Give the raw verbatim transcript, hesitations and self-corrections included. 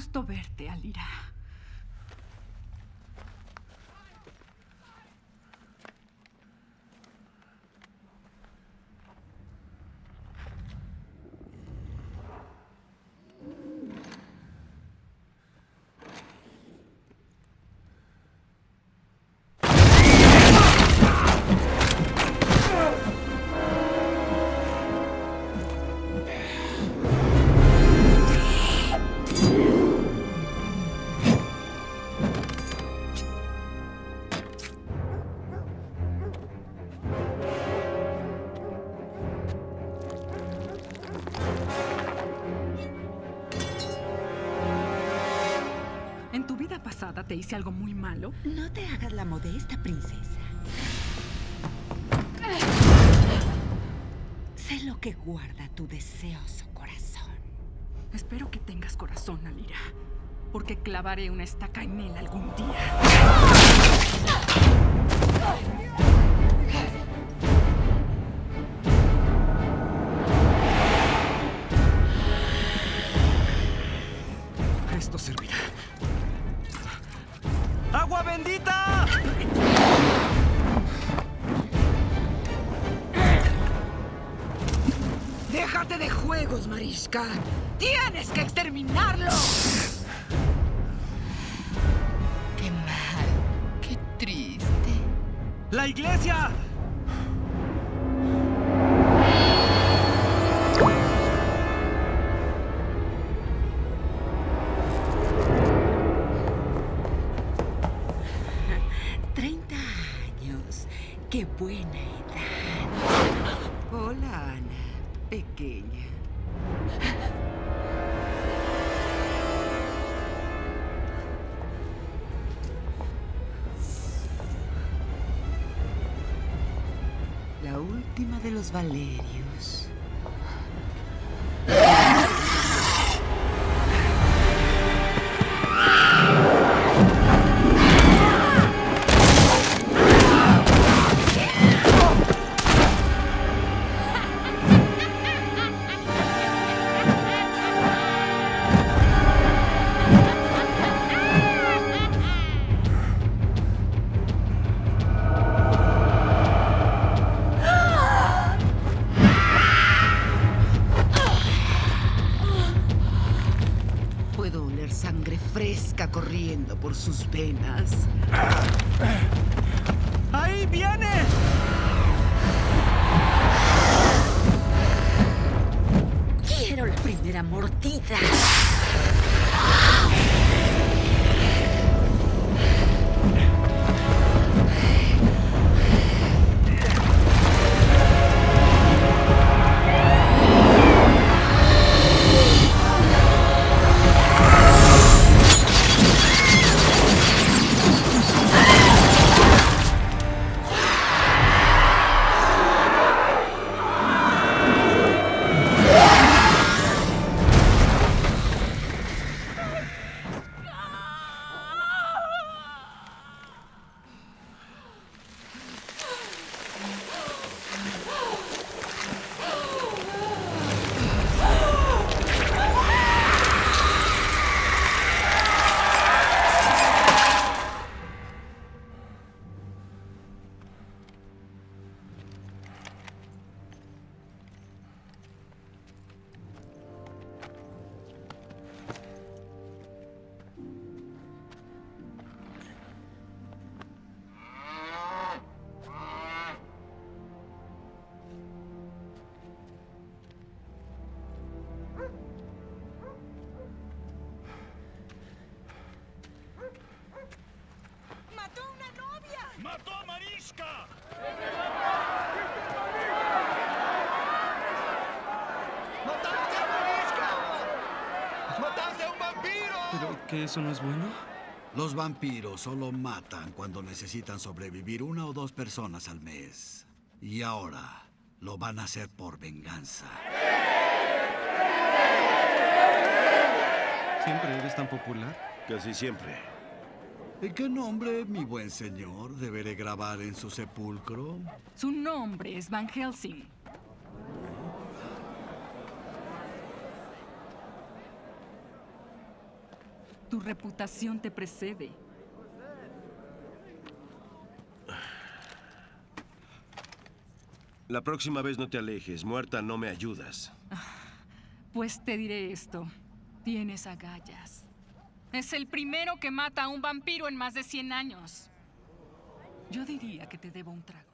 gusto verte, Alira. ¿En tu vida pasada te hice algo muy malo? No te hagas la modesta, princesa. Sé lo que guarda tu deseoso corazón. Espero que tengas corazón, Alira, porque clavaré una estaca en él algún día. Esto servirá. ¡Agua bendita! ¡Déjate de juegos, Mariska! ¡Tienes que exterminarlo! ¡Qué mal! ¡Qué triste! ¡La iglesia! Treinta años. ¡Qué buena edad! Hola, Ana, pequeña. La última de los Valerios. Puedo oler sangre fresca corriendo por sus venas. ¡Ahí viene! Quiero la primera mordida. ¡Mató a Mariska! ¡Mataste a Mariska! ¡Mataste a un vampiro! ¿Pero que eso no es bueno? Los vampiros solo matan cuando necesitan sobrevivir una o dos personas al mes. Y ahora lo van a hacer por venganza. ¿Siempre eres tan popular? Casi siempre. ¿Y qué nombre, mi buen señor, deberé grabar en su sepulcro? Su nombre es Van Helsing. Tu reputación te precede. La próxima vez no te alejes. Muerta, no me ayudas. Pues te diré esto. Tienes agallas. Es el primero que mata a un vampiro en más de cien años. Yo diría que te debo un trago.